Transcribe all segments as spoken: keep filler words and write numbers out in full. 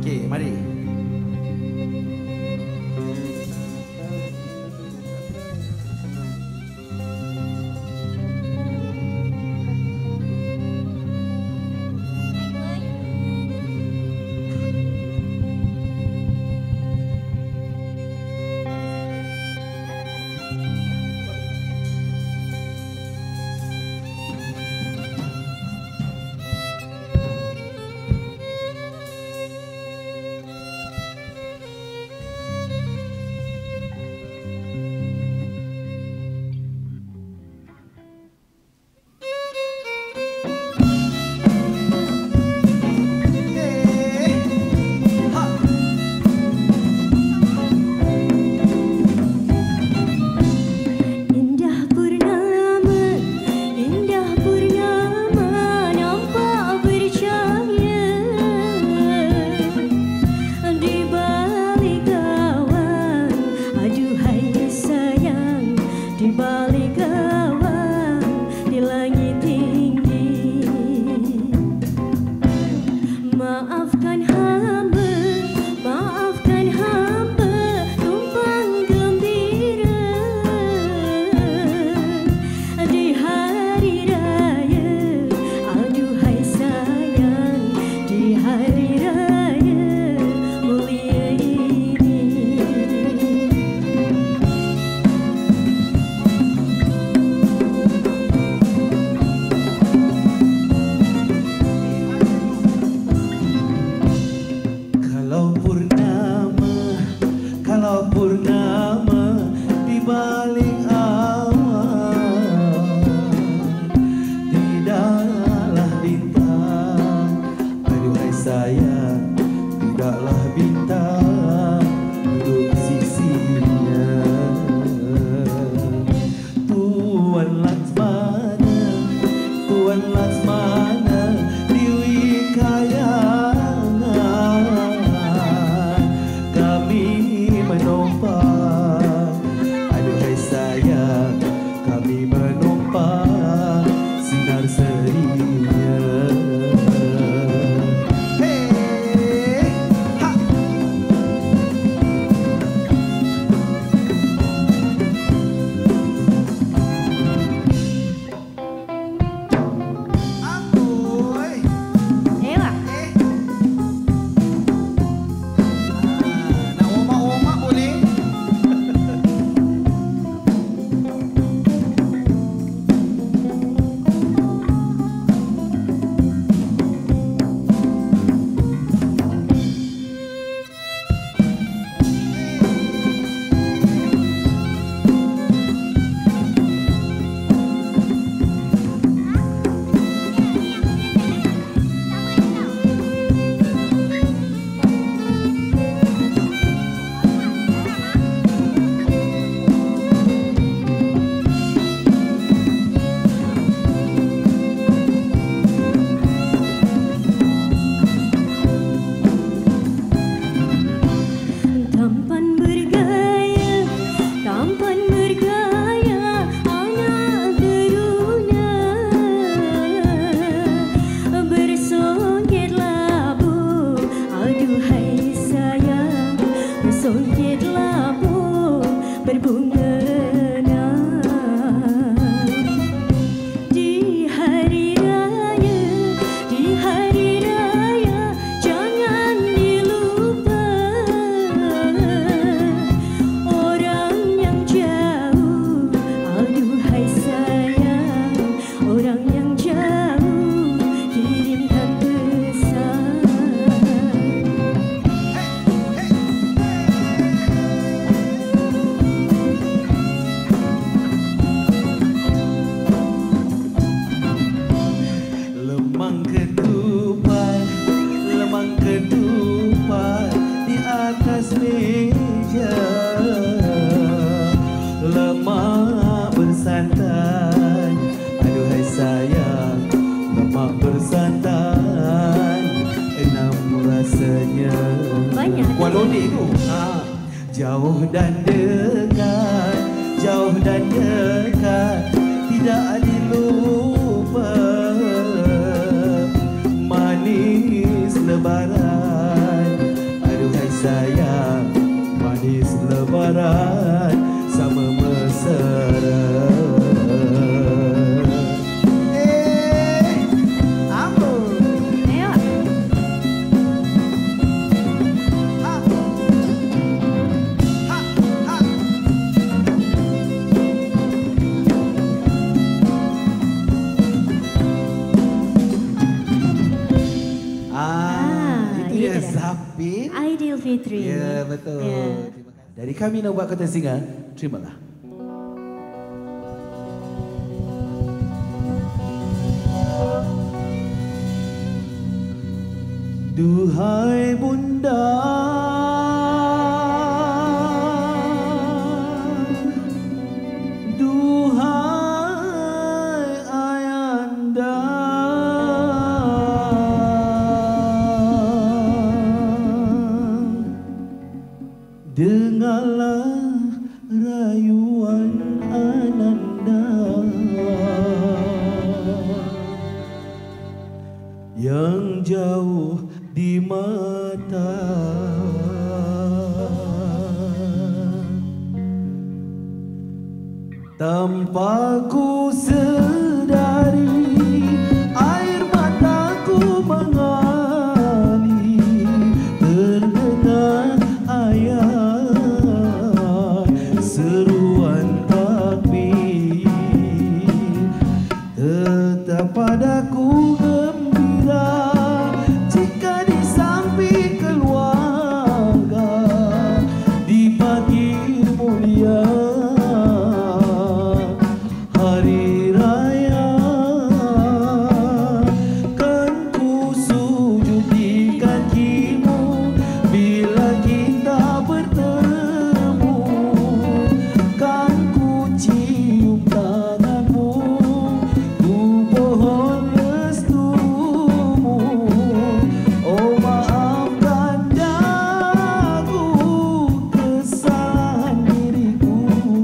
Okey, mari. Lodi tu ha. Jauh dan dekat, jauh dan dekat, tidak dilupa. Manis lebaran sayang, manis lebaran sama mesra. Aidilfitri. Ya, betul. Ya. Dari kami Nomor Kota Singa, terimalah. Duhai bunda, duhai ayanda, dengarlah rayuan ananda yang jauh di mata. Tanpa ku sedari air mataku mengalir, terdengar ayat seruan takbir. Tetap padaku gembira jika di samping keluarga di pagi mulia hari raya, kan ku sujud di kakimu bila kita bertemu, kan ku cium tanganmu, ku pohon restumu. Oh maafkan daku kesalahan diriku.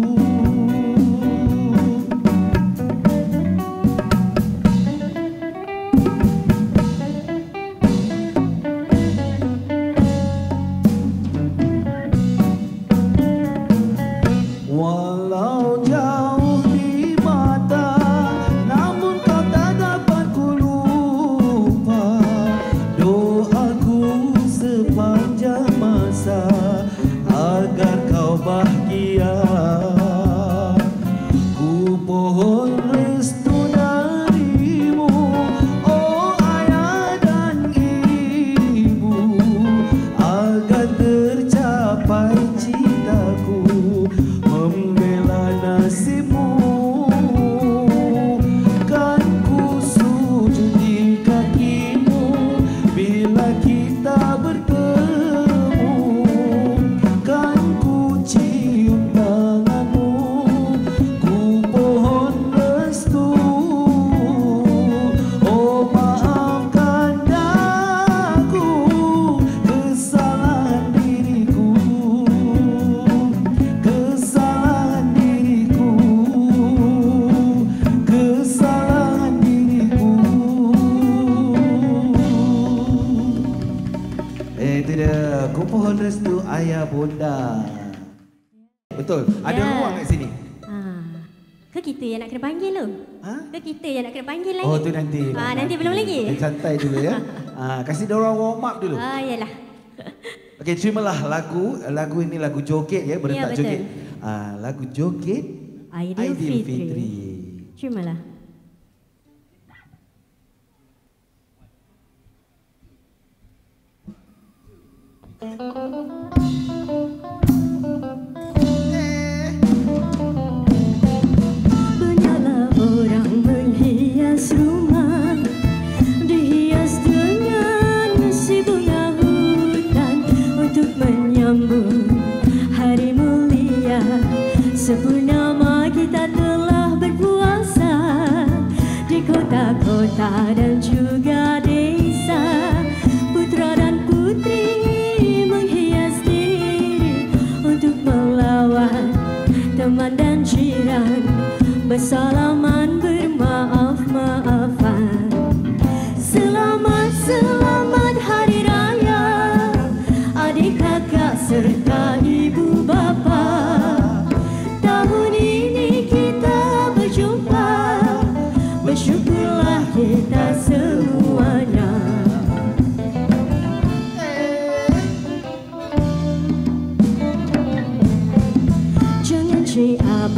Walau jauh di mata, namun kau tak dapat ku lupa. Doaku sepanjang masa agar kau bahagia. Ku pohon restu darimu, oh ayah dan ibu, agar tercapai cintaku membela nasibmu. Kan ku sujud di kakimu bila kita bertemu, kan ku cium tanganmu, ku pohon restu. Oh maafkan daku kesalahan diriku, kesalahan diriku, kesalahan diriku. Eh, itu dia. Ku pohon restu ayah bunda. Betul. Ada Ya. ruang kat sini. Ah. Ke kita yang nak kena panggil tu? Ha? Ke kita yang nak kena panggil lagi? Oh, tu nanti. Ah, nanti belum lagi? Eh, santai dulu ya. Ah, kasih dia orang warm up dulu. Ah, yalah. Okey, terimalah lagu. Lagu ini lagu joget ya, berentak Ya, betul. joget. Ah, lagu joget Aidilfitri. Terimalah. Banyalah orang menghias rumah, dihias dengan si bunga hutan untuk menyambut hari mulia. Sepurnama kita telah berpuasa di kota-kota dan juga desa. Putra dan putri menghias diri untuk melawan teman dan jiran, bersalaman bermaaf-maafan. Selamat, selamat hari raya adik kakak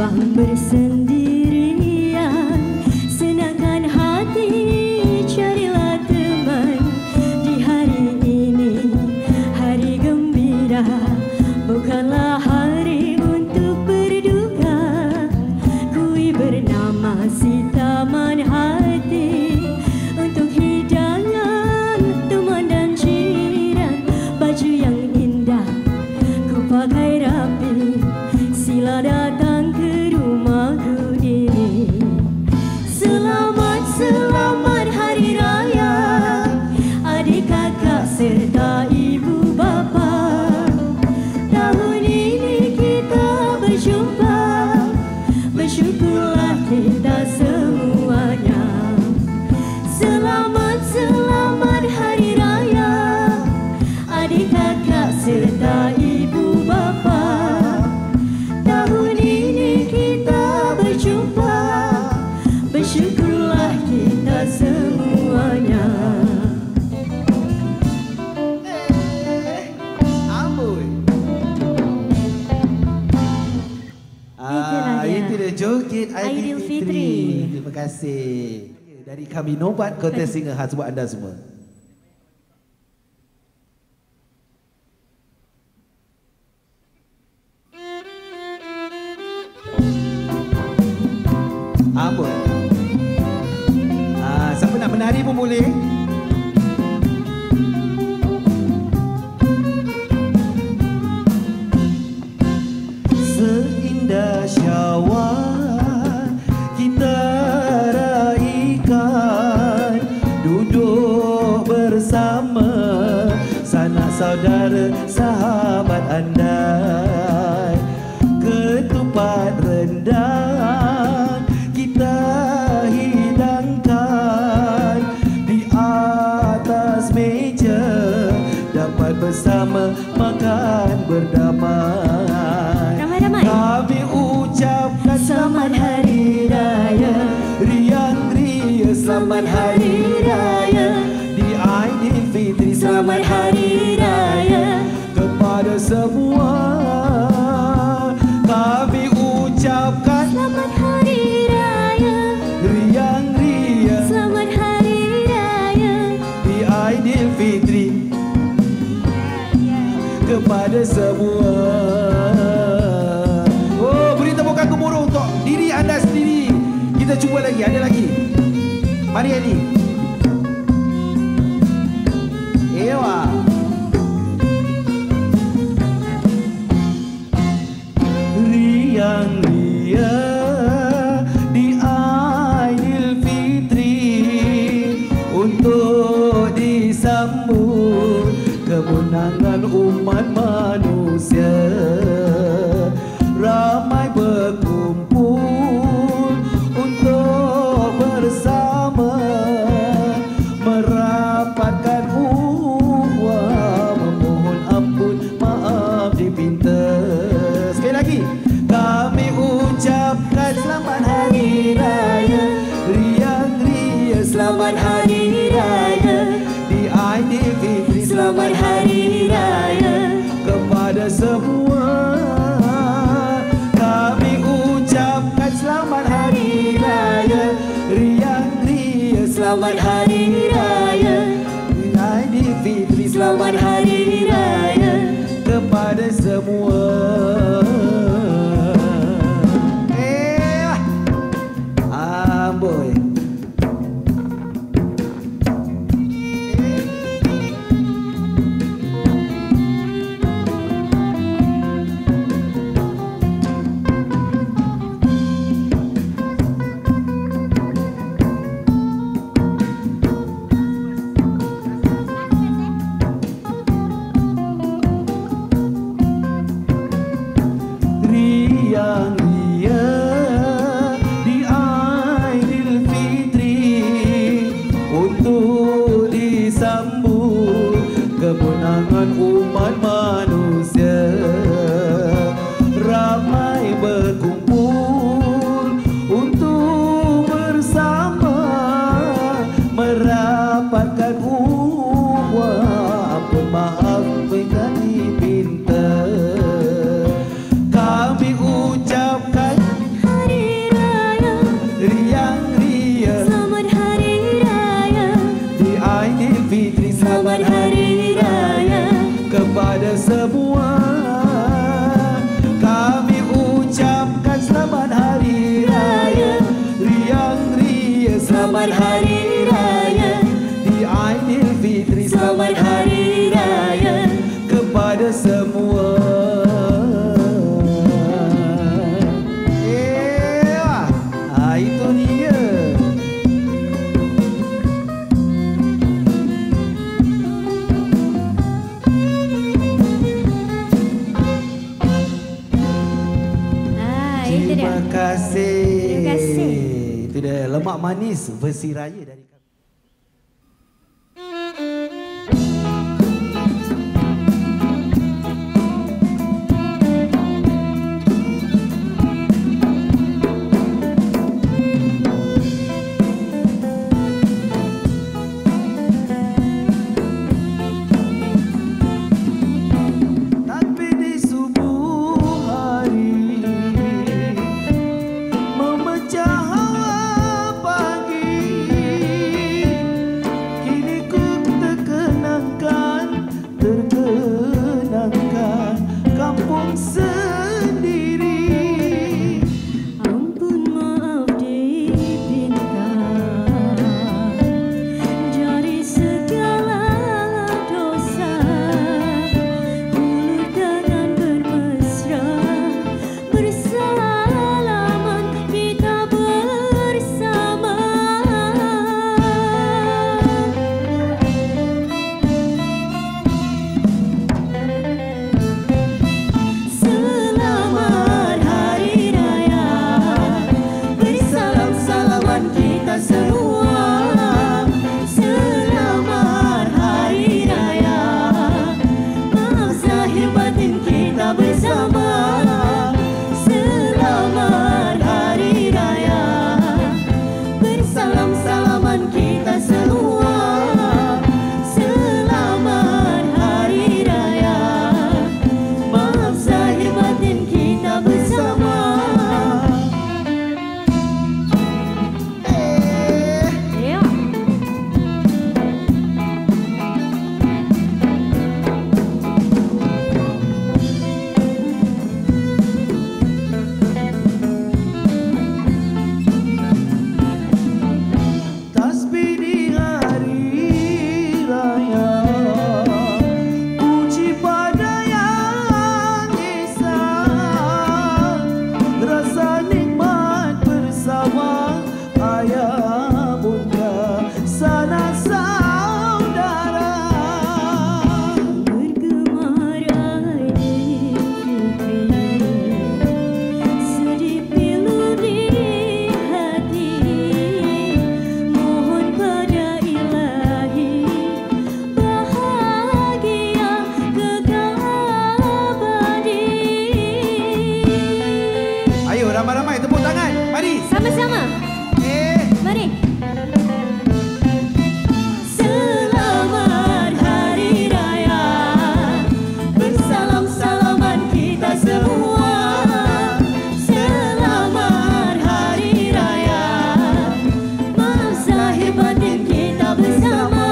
abang bersendirian, senangkan hati, carilah teman. Di hari ini, hari gembira, bukanlah hari untuk berduka. Kui bernama si taman hati, untuk hidangan teman dan jiran. Baju yang indah ku pakai rapi, sila datang ke rumahku ini. Selamat, selamat hari raya, adik kakak serta ibu bapa. Tahun ini kita berjumpa, bersyukurlah kita semuanya. Selamat, selamat hari raya, adik kakak serta ibu bapa. Tahun ini kita berjumpa, bersyukurlah kita semuanya. Amboi. Ah, itu dia joget Aidilfitri. Terima kasih. Dari kami Nobat Kota Singa khas buat anda semua. Amboi. Ah, siapa nak menari pun boleh. Seindah Syawal kita raikan, duduk bersama sanak saudara sahabat andai. Ketupat rendang kita hidangkan di atas meja, dapat bersama makan berdamai. Kami ucapkan selamat hari raya, riang-ria selamat hari raya. Di Aidilfitri selamat hari raya kepada semua. Kami ucapkan selamat hari raya, riang-ria selamat hari raya. Di Aidilfitri kepada semua. Gemuruh untuk diri anda sendiri. Kita cuba lagi, ada lagi. Mari Adi. Ewa. Riang-ria di Aidilfitri untuk disambut kemenangan umat manusia. Ramai berkumpul untuk bersama merapatkan ukhuwah, memohon ampun maaf dipinta. Sekali lagi, kami ucapkan selamat hari raya, riang-ria selamat hari raya. Di Aidilfitri selamat hari raya kepada semua. semua. Eh, ah, itu dia. Ah, itu dia. Terima kasih. Terima kasih. Itu dia Lemak Manis versi raya dari kami. Tapi di subuh hari memecah hawa pagi, kini ku terkenangkan, terkenangkan kampung sendiri. Ampun maaf dipinta dari segala dosa, hulur tangan bermesra, bersalaman kita bersama. Selamat Hari Raya, bersalam-salaman kita semua. Selamat Hari Raya, maaf zahir batin kita bersama. Selamat Hari Raya, bersalam-salaman kita semua. Selamat Hari Raya, maaf zahir batin kita bersama. Ya. Tasbih di hari raya, puji pada yang esa, rasa nikmat bersama ayah bunda sanak saudara. Bergemar Aidilfitri, sedih pilu di hati, mohon pada Ilahi bahagia kekal abadi. Ayo ramai-ramai tepuk tangan. Mari. Sama-sama, Eh, mari. Selamat Hari Raya, bersalam-salaman kita semua. Selamat Hari Raya, maaf zahir batin kita bersama.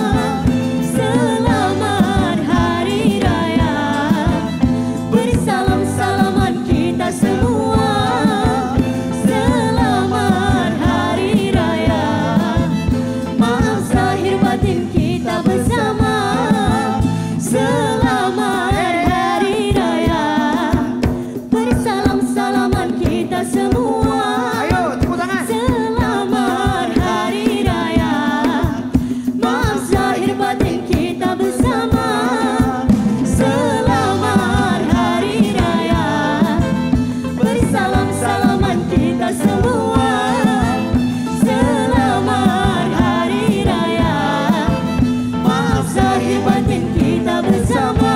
Selamat Hari Raya, bersalam-salaman kita semua. Selamat Hari Raya, maaf zahir batin kita bersama. Selamat Hari Raya, bersalam-salaman kita semua. ayo tepuk tangan. Selamat Hari Raya, maaf zahir batin kita bersama. Selamat Hari Raya, bersalam-salaman kita semua. Selamat Hari Raya, maaf zahir batin kita bersama.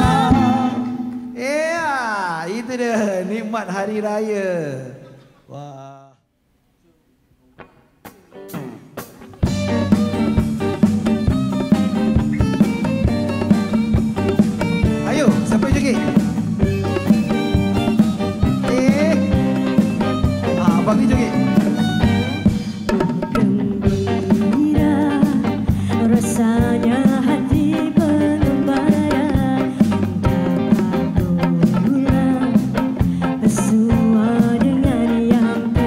Eh, ah, itu dia nikmat hari raya. Wah. Ayo, siapa yang joget? Eh. Ah, abang ni joget. Gembira rasanya hati pengembara, dapat pulang semua dengan yang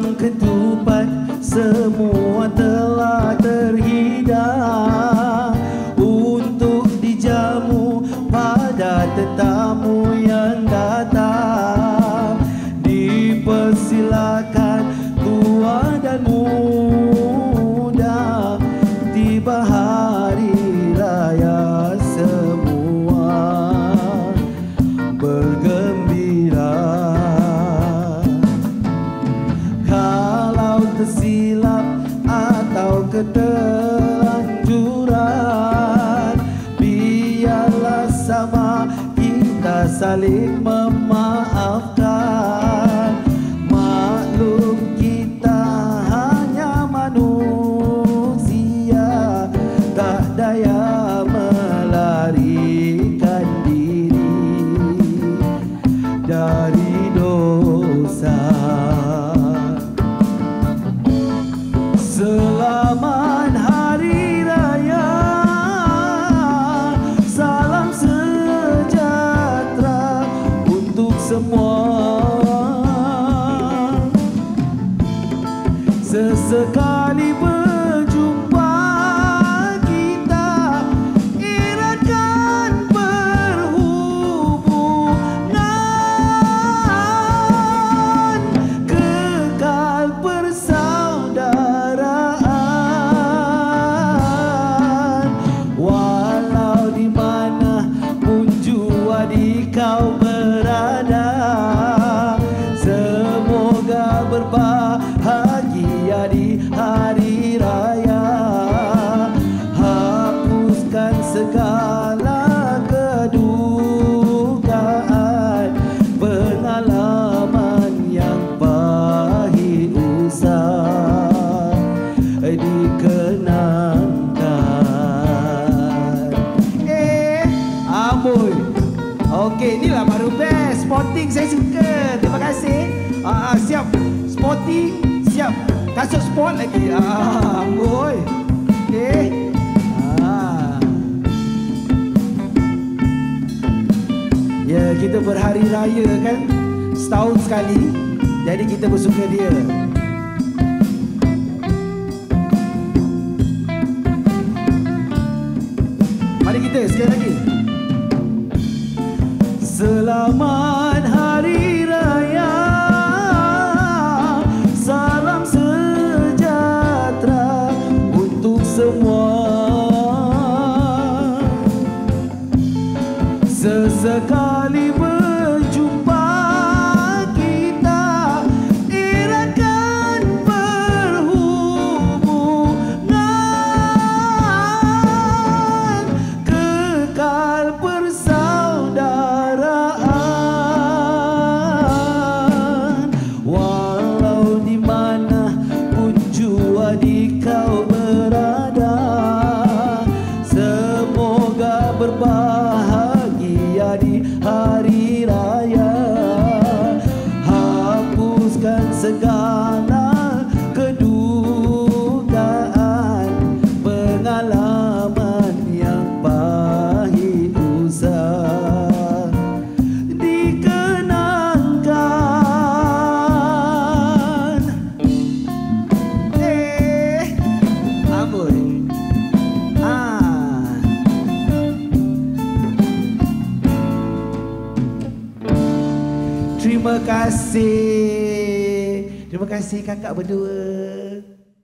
dalam ketupat semua telah terhidang untuk dijamu pada tetamu yang datang. Dipersilakan tua dan muda, tiba hari raya semua bergembira. Kalau tersilap atau keterlanjuran, biarlah sama kita saling memaafkan. Maklum kita hanya manusia, tak daya melarikan diri dari dosa. Selamat Hari Raya, salam sejahtera untuk semua. Sesekali berjumpa kita eratkan perhubungan, kekal persaudaraan. Walau di mana pun jua di kau berada, semoga berbahagia di hari raya. Hapuskan segala kedukaan, pengalaman yang pahit usah dikenangkan. Eh, amboi. Okey, inilah baru best. Sporting saya suka. Terima kasih. Ah, ah, siap. Sporting, siap. Kasut sport lagi. Ah, amboi. Okey. Ah. Ya, kita berhari raya kan, setahun sekali. Jadi kita bersuka dia. Mari kita sekali lagi. Selamat Hari Raya, salam sejahtera untuk semua. Sesekali berjumpa kita eratkan perhubungan, kekal persaudaraan. Walau di mana pun jua di kau berada, semoga berbahagia di hari raya. Hapuskan segala kedukaan, pengalaman yang pahit usah dikenangkan. Eh, amboi. Ah. Terima kasih. Terima kasih kakak berdua.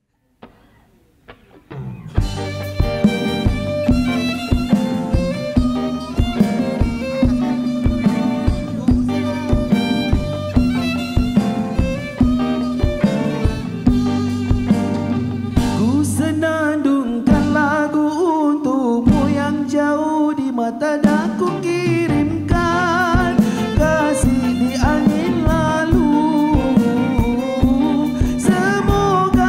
Ku senandungkan lagu untukmu yang jauh di mata dah ku kirimkan. Kasih di angin lalu, semoga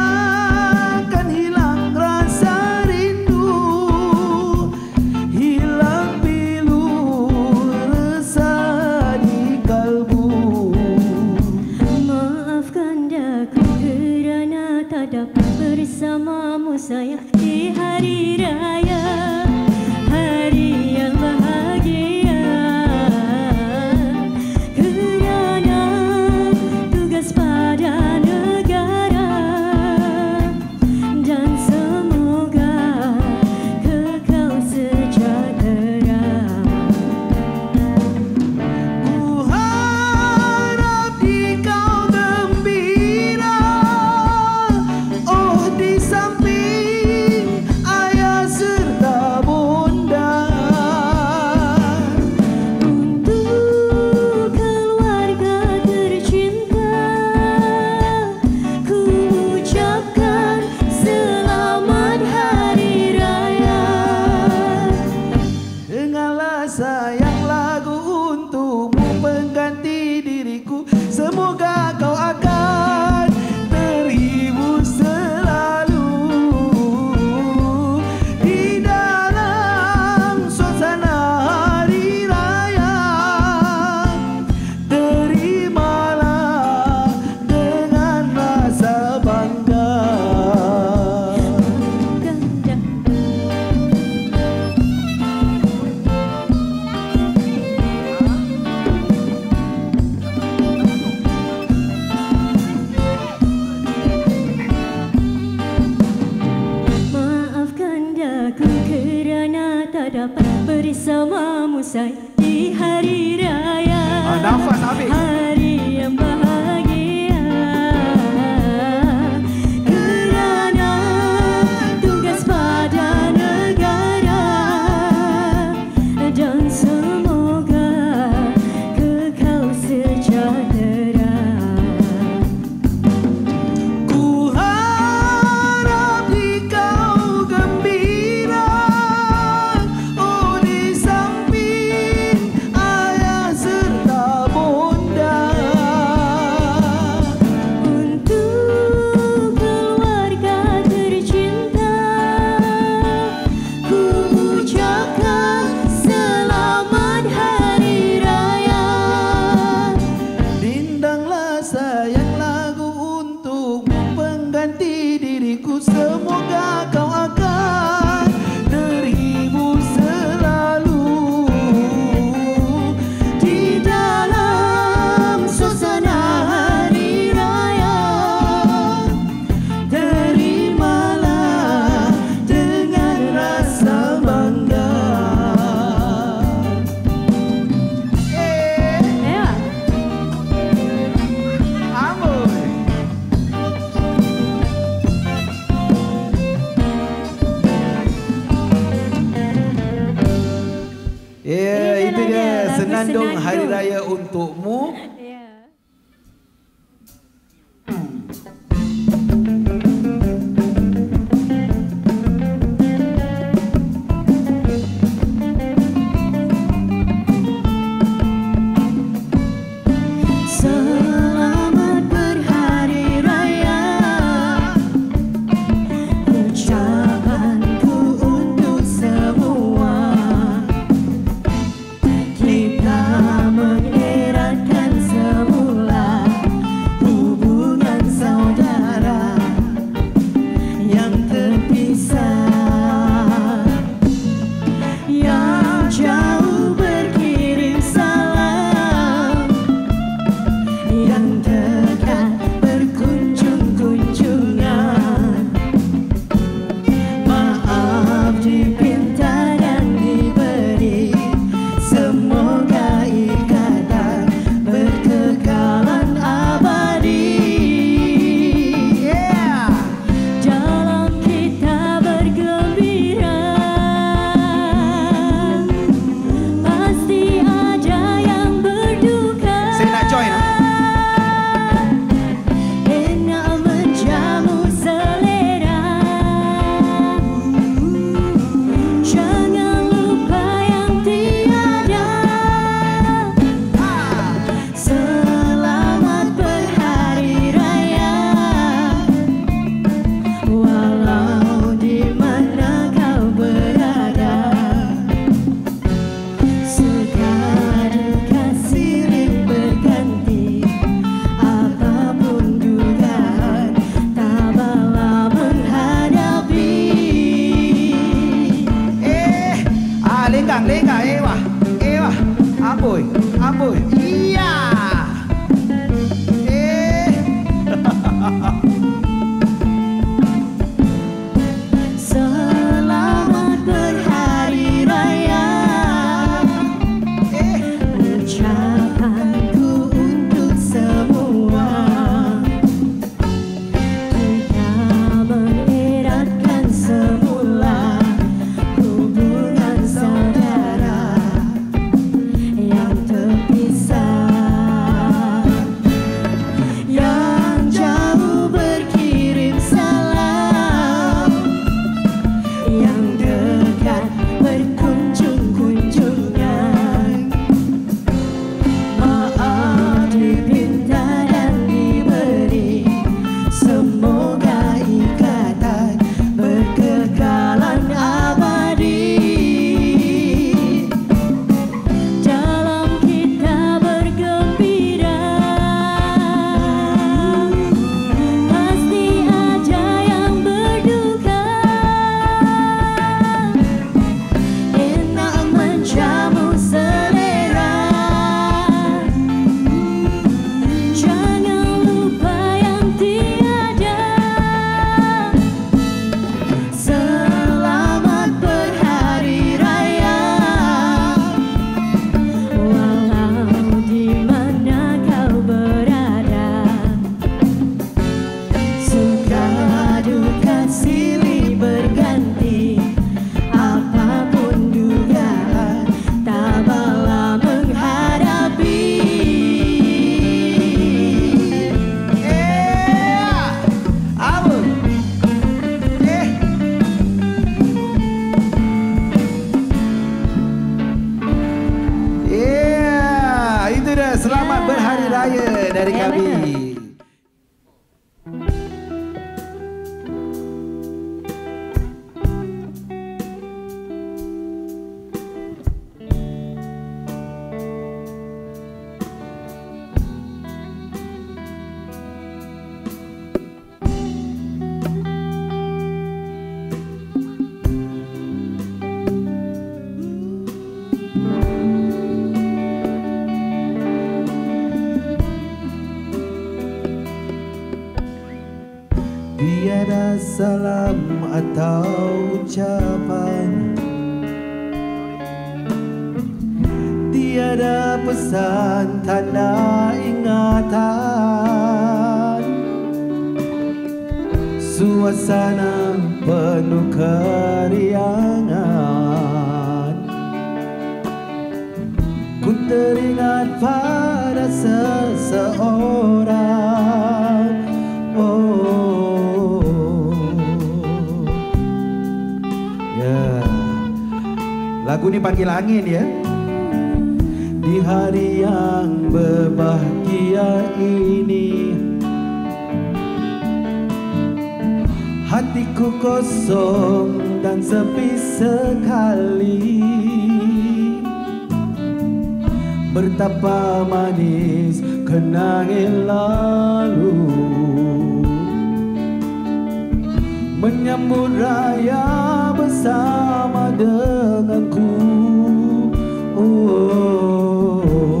bersamamu say di hari raya. Ah, nafas habis. Hari yang bahagia kerana tugas pada negara dan semoga kekal sejahtera. Ku harap kau gembira, oh di samping ayah serta bonda. Untuk keluarga tercinta, ku ucapkan selamat hari raya. Lindanglah sayang lagu untukmu pengganti diriku. Semoga kau akan terhibur selalu di dalam suasana hari raya. Terimalah dengan rasa bangga. Eh, Ya. amboi. Ya, Ini itu dia dia lagu Senandung Senandung. Hari Raya untukmu. Ya. Selamat berhari raya, ucapanku untuk semua. Kita mengeratkan Tiada salam atau ucapan, tiada pesan tanda ingatan. Suasana penuh keriangan. Ku teringat pada seseorang. Oh, ya. Lagu ni panggil angin ya. Di hari yang berbahagia ini, hatiku kosong dan sepi sekali. Betapa manis kenangan lalu, menyambut raya bersama denganku. Oh,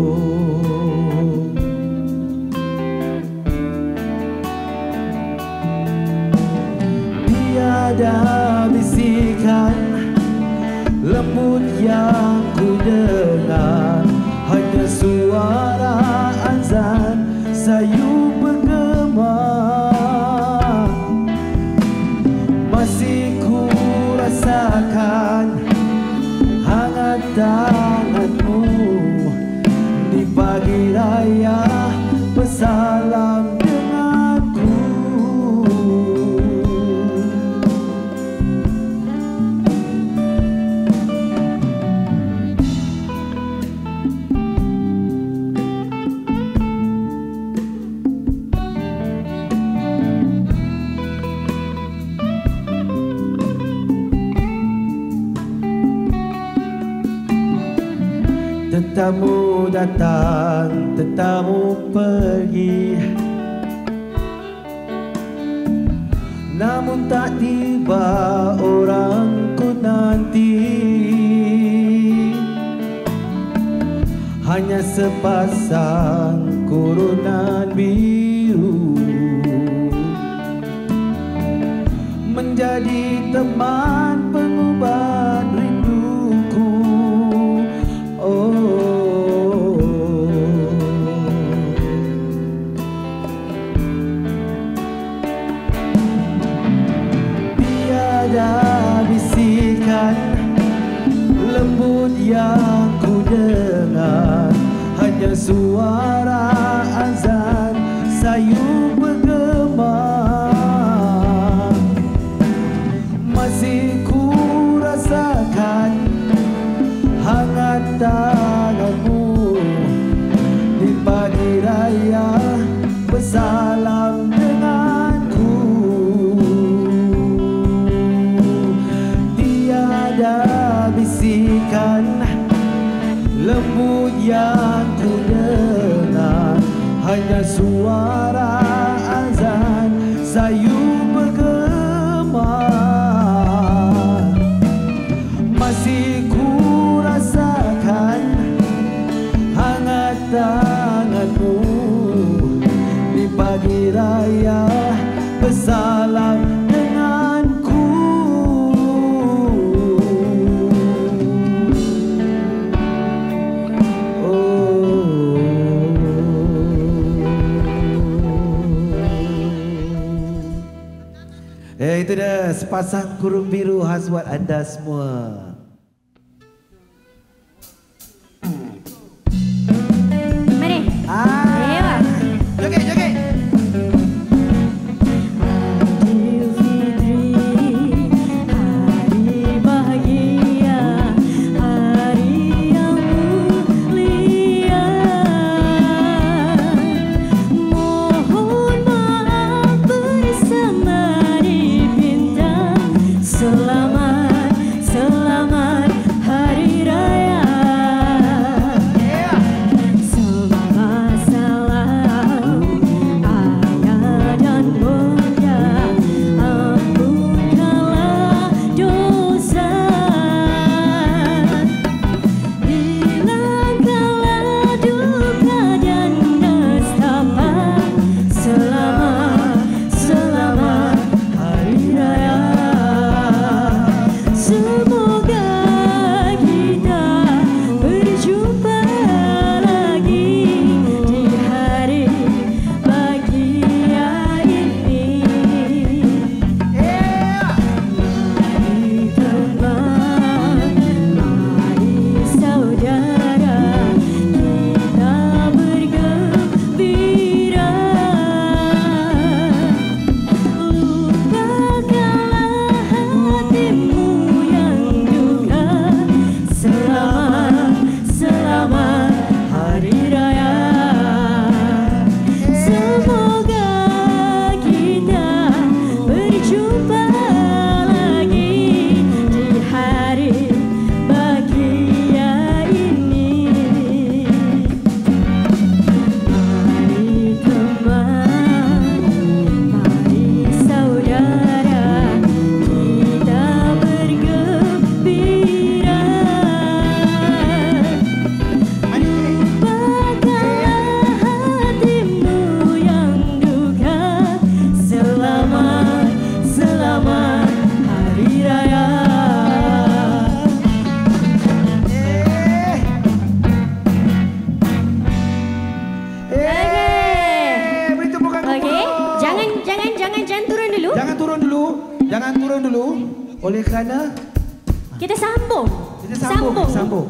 tiada bisikan lembut yang ku dengar, hanya suara azan sayu bergema. Masih ku rasakan hangat tanganmu di pagi raya bersalam denganku. Tetamu datang, tetamu pergi, namun tak tiba orangku nanti. Hanya sepasang kurunan biru menjadi teman pengobat rinduku. Oh, tiada bisikan lembut yang ku dengar, hanya suara azan sayu bergema. Masih ku rasakan hangat tanganmu di pagi raya bersalam denganku. Tiada bisikan lembut yang ku dengar, hanya suara azan sayu bergema. Masih ku rasakan hangat tanganmu di pagi raya bersalam denganku. Oh, eh, itu dah sepasang kurung biru khas buat anda semua. Selamat, selamat Jangan turun dulu. Oleh kerana Kita sambung. kita sambung. Sambung. sambung.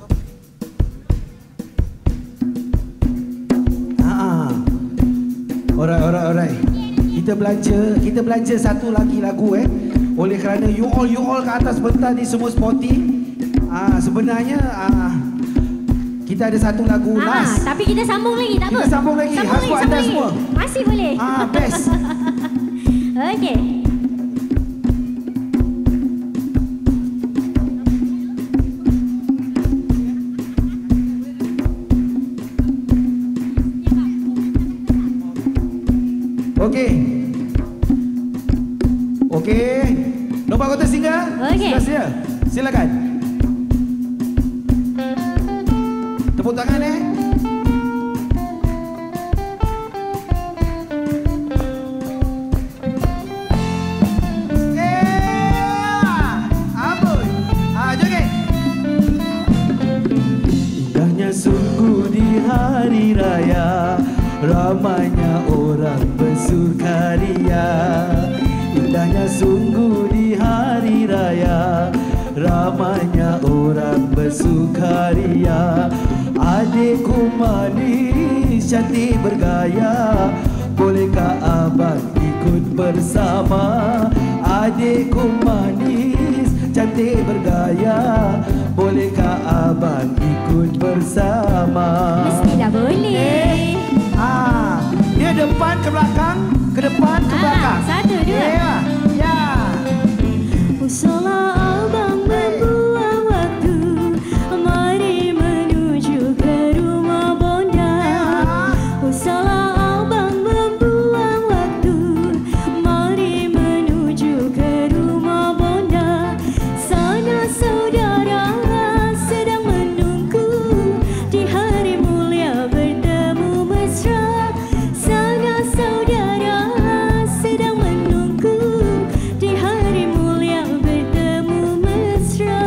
Ah. Alright, alright, alright. Kita belanja, kita belanja satu lagi lagu eh. Oleh kerana you all you all ke atas bentar ni semua sporty. Ah, sebenarnya ah kita ada satu lagu Ah, last. tapi kita sambung lagi, tak apa? Kita sambung lagi. Sambung Hasbuk lagi, anda sambung semua. lagi. Masih boleh. Ah, best. Okey. Okey. Okey. Nombor kota singa? Okey. Sudah sedia? Silakan. Tepuk tangan eh. Sungguh di hari raya ramainya orang bersukaria. Indahnya sungguh di hari raya ramainya orang bersukaria. Adikku manis cantik bergaya, bolehkah abang ikut bersama? Adikku manis cantik bergaya, bolehkah abang ikut bersama? Mestilah boleh. Ah, dia depan ke belakang, ke depan ke Ah, belakang. satu, dua. Ya, ya. Usahlah abang membuang waktu, mari menuju ke rumah bonda. Usahlah abang membuang waktu, mari menuju ke rumah bonda. Sana saudara sedang menunggu, di hari mulia bertemu mesra. Sana saudara sedang menunggu, di hari mulia bertemu mesra.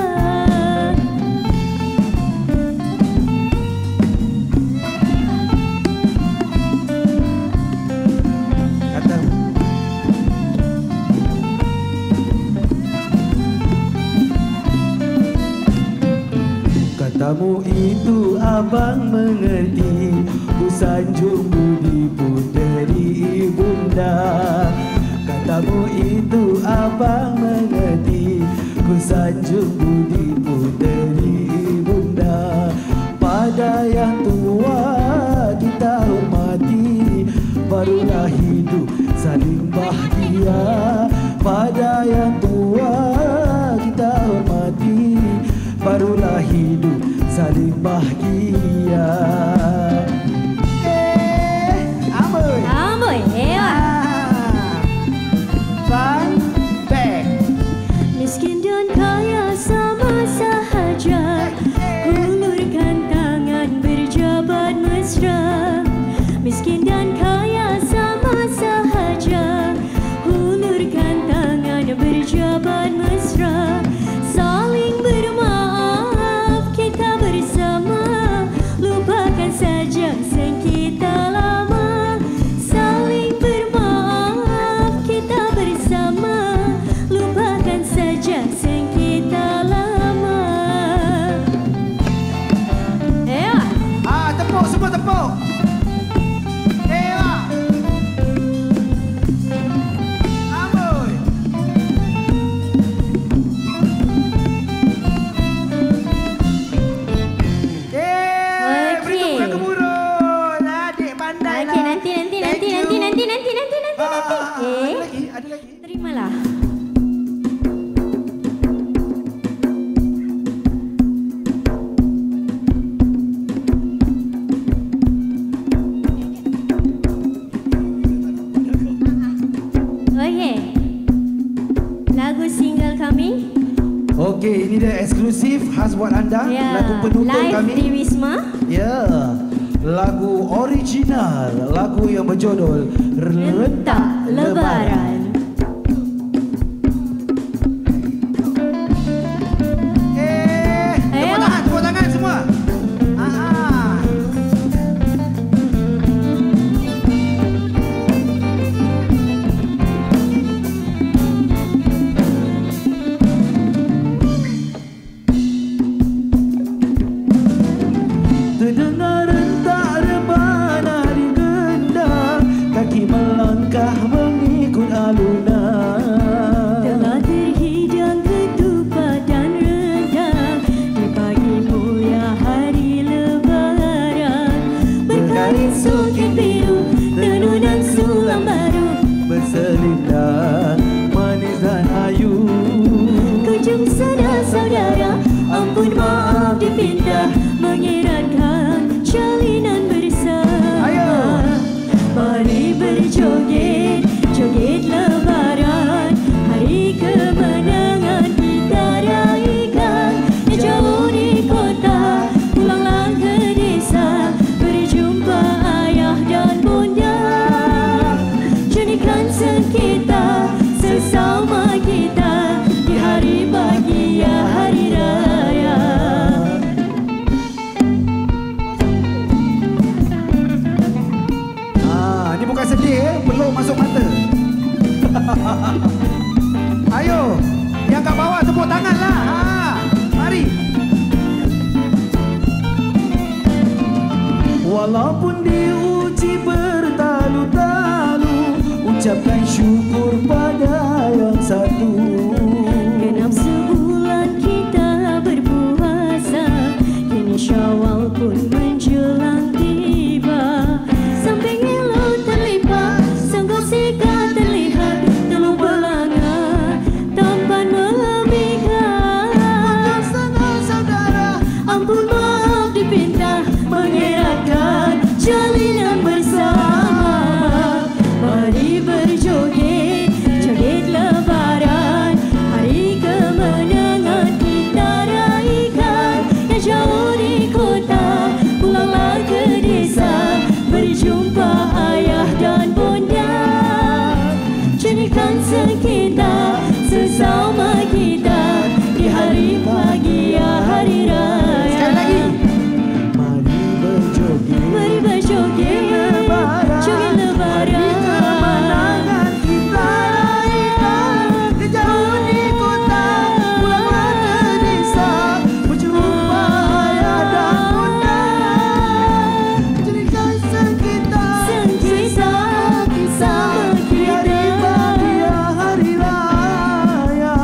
Kata Katamu itu abang mengerti, ku sanjung budi puteri ibunda. Katamu itu abang mengerti, ku sanjung budi puteri ibunda. Pada yang tua kita hormati, barulah hidup saling bahagia. Pada yang tua kita hormati, barulah hidup saling bahagia. Eh, amboi. Amboi, hewan. Ah. Fun back. Miskin dan kaya sama sahaja, hulurkan tangan berjabat mesra. Miskin dan kaya sama sahaja, hulurkan tangan berjabat mesra. Saling bermaaf kita bersama, lupakan saja sengketa lama. Saling bermaaf kita bersama, lupakan saja sengketa lama. Ya. Ah, tepuk semua tepuk. Eh, ah. Amboi. Eh, beri Okey. tepuk kemurun. Adik pandai lah. Okey, nanti nanti Thank nanti you. nanti nanti nanti nanti nanti Ah, nanti. ah, ah, Okey. ada lagi, ada lagi. Terimalah. Okey. Lagu single kami. Okey, ini dia eksklusif khas buat anda. Ya. Lagu penutup Live kami. di Wisma. Ya, lagu original, lagu yang berjudul Rentak Lebaran. Eh, tepuk Ayo. tangan, tepuk tangan semua. Ah, ah. langkah mengikut alunan. Telah terhidang ketupat dan rendang di pagi mulia hari lebaran. Berkain sukit biru, tenunan sulam baru, berselindang manis dan ayu. kunjung saudara-saudara, ampun maaf dipindah, mengeratkan jalinan bersama. Ayo. Mari berjoget, joget lebaran, hari kemenangan kita raikan. Ya jauh di kota, pulanglah ke desa, berjumpa ayah dan bunda. Jadikan kita sesama kita di hari bahagia hari raya. Ah, ni bukan sedih eh, belum masuk mata. Ayo, yang kat bawah tepuk tangan lah. Ha, mari. Walaupun diuji bertalu-talu, ucapkan syukur pada yang satu. Genap sebulan kita berpuasa, kini Syawal pun menjelang tiba. Samping elok terlipat, sanggup sika terlihat, telur belanga tampan melebihkan. Untuk saudara-saudara, Ampun maaf dipindah, mengeratkan jalinan bersama. Mari berjoget, joget lebaran, hari kemenangan kita raikan. Ya jauh di kota, pulanglah ke desa, berjumpa ayah dan bunda. Jadikan kita sesama kita di hari bahagia hari raya. sekali lagi. Mari berjoget, Mari berjoget, joget lebaran, kemenangan kita raikan. Di jauh di kota, pulanglah ke desa, berjumpa ayah dan bunda. Jadikan kita sengkita sama di hari kita. bahagia hari raya.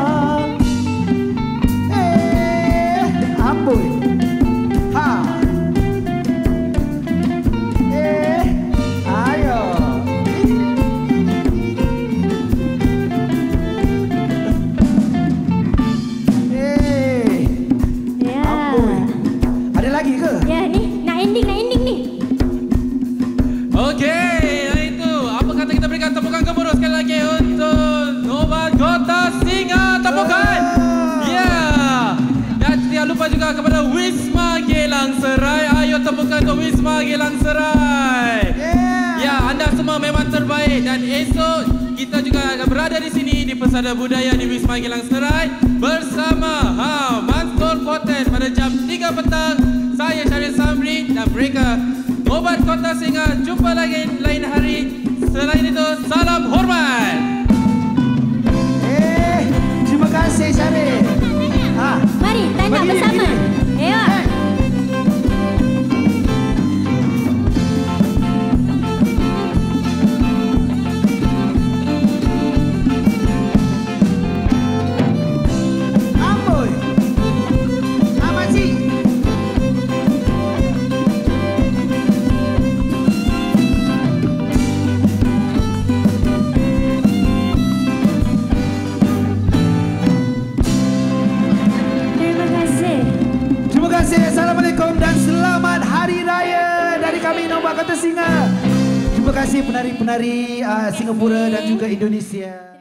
Eh, amboi. Ha. Eh, ayo. Eh, Ya. amboi. Ada lagi ke? Ya ni, nak ending, nak ending ni. Okey, itu apa kata kita berikan tepukan gemuruh sekali lagi untuk Nobat Kota Singa, tepukan. Ya. Dan tidak lupa juga kepada Wisma Gelang Serai. Ayo tepukan untuk Wisma Gelang Serai. Yeah. Ya, anda semua memang terbaik dan esok kita juga akan berada di sini di Pesada Budaya di Wisma Gelang Serai bersama ha, Mansur Poten pada jam tiga petang. Saya Syaril Samri dan mereka Nobat Kota Singa. Jumpa lagi lain hari. Selain itu, salam hormat. Eh, terima kasih Syaril. Ha. Mari tanda Berdiri, bersama. berdiri. Ya. Eh. Amboi. Amat si. Terima kasih. Terima kasih. Assalamualaikum dan selamat Hari Raya dari kami Nobat Kota Singa. Terima kasih penari-penari uh, Singapura dan juga Indonesia.